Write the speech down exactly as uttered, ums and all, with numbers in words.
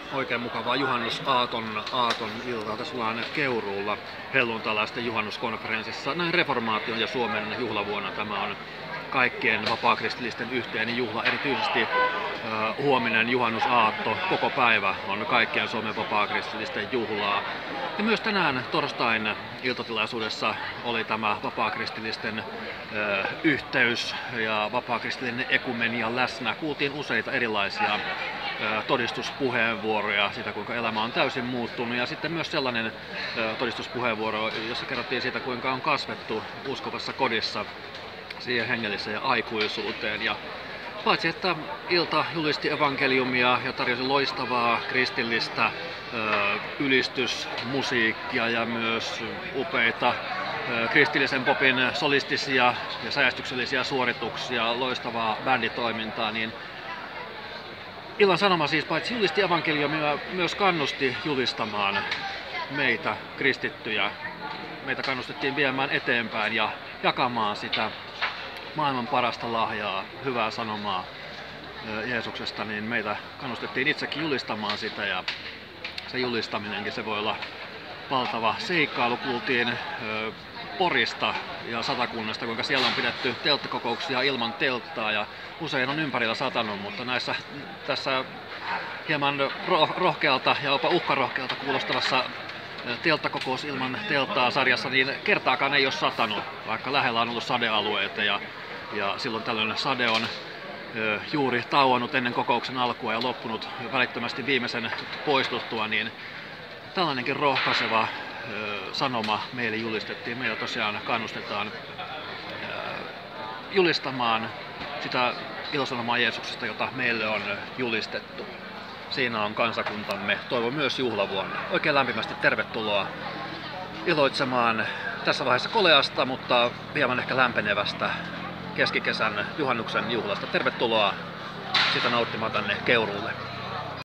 Oikein mukavaa juhannusaaton aaton iltaa. Tässä ollaan Keuruulla helluntalaisten juhannuskonferenssissa. Näin reformaation ja Suomen juhlavuonna tämä on kaikkien vapaakristillisten yhteinen juhla. Erityisesti uh, huominen juhannusaatto, koko päivä on kaikkien Suomen vapaakristillisten juhlaa. Ja myös tänään torstain iltatilaisuudessa oli tämä vapaakristillisten uh, yhteys ja vapaakristillinen ekumenia läsnä. Kuultiin useita erilaisia todistuspuheenvuoroja siitä, kuinka elämä on täysin muuttunut, ja sitten myös sellainen todistuspuheenvuoro, jossa kerrottiin siitä, kuinka on kasvettu uskovassa kodissa siihen hengelliseen aikuisuuteen. Ja paitsi että ilta julisti evankeliumia ja tarjosi loistavaa kristillistä ylistysmusiikkia ja myös upeita kristillisen popin solistisia ja säestyksellisiä suorituksia, loistavaa bänditoimintaa, niin illan sanoma siis paitsi julisti evankeliumia, myös kannusti julistamaan meitä kristittyjä. Meitä kannustettiin viemään eteenpäin ja jakamaan sitä maailman parasta lahjaa, hyvää sanomaa Jeesuksesta, niin meitä kannustettiin itsekin julistamaan sitä, ja se julistaminenkin se voi olla valtava seikkailu. Kuultiin Porista ja Satakunnasta, kuinka siellä on pidetty telttakokouksia ilman telttaa ja usein on ympärillä satanut, mutta näissä tässä hieman rohkealta ja jopa uhkarohkealta kuulostavassa telttakokous ilman telttaa -sarjassa niin kertaakaan ei ole satanut, vaikka lähellä on ollut sadealueita, ja, ja silloin tällöin sade on juuri tauonnut ennen kokouksen alkua ja loppunut välittömästi viimeisen poistuttua, niin tällainenkin rohkaiseva sanoma meille julistettiin. Meillä tosiaan kannustetaan julistamaan sitä ilosanomaa Jeesuksesta, jota meille on julistettu. Siinä on kansakuntamme toivon myös juhlavuonna. Oikein lämpimästi tervetuloa iloitsemaan tässä vaiheessa koleasta, mutta hieman ehkä lämpenevästä keskikesän juhannuksen juhlasta. Tervetuloa sitä nauttimaan tänne Keuruulle.